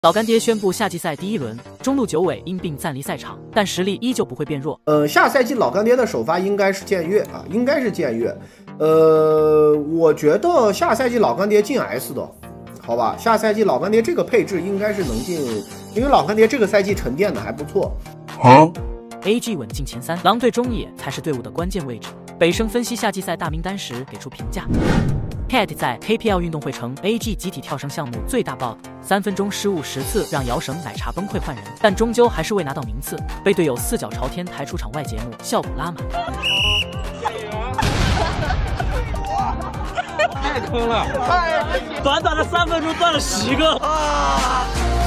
老干爹宣布夏季赛第一轮，中路九尾因病暂离赛场，但实力依旧不会变弱。 下赛季老干爹的首发应该是剑月啊，应该是剑月。我觉得下赛季老干爹进 S 的，好吧？下赛季老干爹这个配置应该是能进，因为老干爹这个赛季沉淀的还不错。 AG 稳进前3，狼队中野才是队伍的关键位置。北生分析夏季赛大名单时给出评价。Cat 在 KPL 运动会成 AG 集体跳绳项目最大 BOSS，3分钟失误10次，让摇绳奶茶崩溃换人，但终究还是未拿到名次，被队友4脚朝天抬出场外节目，效果拉满。 太坑了！短短的3分钟断了10个啊！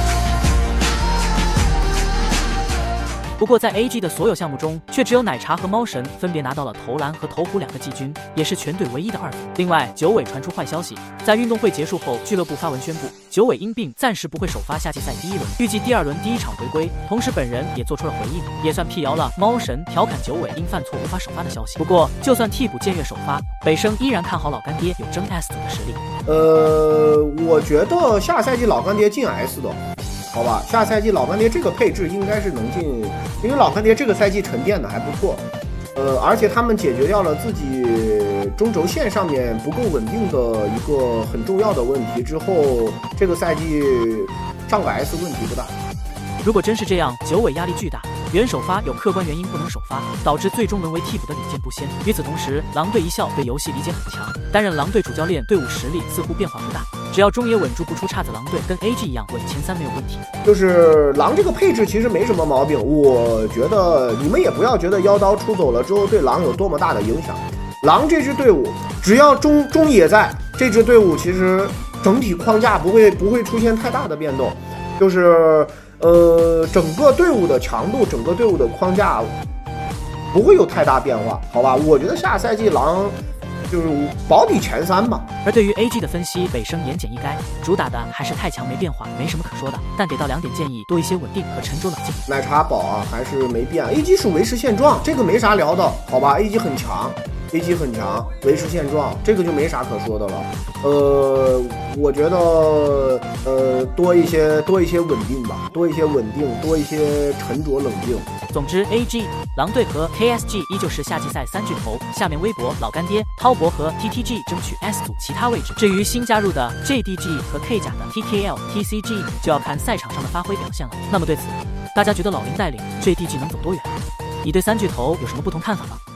不过在 AG 的所有项目中，却只有奶茶和猫神分别拿到了投篮和投壶2个季军，也是全队唯一的2分。另外，九尾传出坏消息，在运动会结束后，俱乐部发文宣布，九尾因病暂时不会首发夏季赛第一轮，预计第2轮第1场回归。同时，本人也做出了回应，也算辟谣了猫神调侃九尾因犯错无法首发的消息。不过，就算替补剑月首发，北生依然看好老干爹有争 S 组的实力。 我觉得下赛季老干爹进 S 的。好吧，下赛季老干爹这个配置应该是能进，因为老干爹这个赛季沉淀的还不错，而且他们解决掉了自己中轴线上面不够稳定的一个很重要的问题之后，这个赛季上个 S 问题不大。 如果真是这样，九尾压力巨大，原首发有客观原因不能首发，导致最终沦为替补的李健不仙。与此同时，狼队一笑对游戏理解很强，担任狼队主教练，队伍实力似乎变化不大。只要中野稳住不出岔子，狼队跟 AG 一样稳前3没有问题。 就是狼这个配置其实没什么毛病，我觉得你们也不要觉得妖刀出走了之后对狼有多么大的影响。狼这支队伍只要中野在，这支队伍其实整体框架不会出现太大的变动，就是整个队伍的强度，整个队伍的框架不会有太大变化，好吧？我觉得下赛季狼就是保底前3吧。 而对于 AG 的分析，北生言简意赅，主打的还是太强没变化，没什么可说的。但给到2点建议，多一些稳定和沉着冷静。 奶茶宝啊还是没变 ，AG 是维持现状，这个没啥聊的，好吧 ？AG 很强。AG 很强，维持现状，这个就没啥可说的了。我觉得多一些稳定吧，多一些稳定，多一些沉着冷静。 总之 ，AG、狼队和 KSG 依旧是夏季赛3巨头。下面微博老干爹、滔博和 TTG 争取 S 组其他位置。至于新加入的 JDG 和 K 甲的 TKL、TCG， 就要看赛场上的发挥表现了。那么对此，大家觉得老林带领 JDG 能走多远？你对3巨头有什么不同看法吗？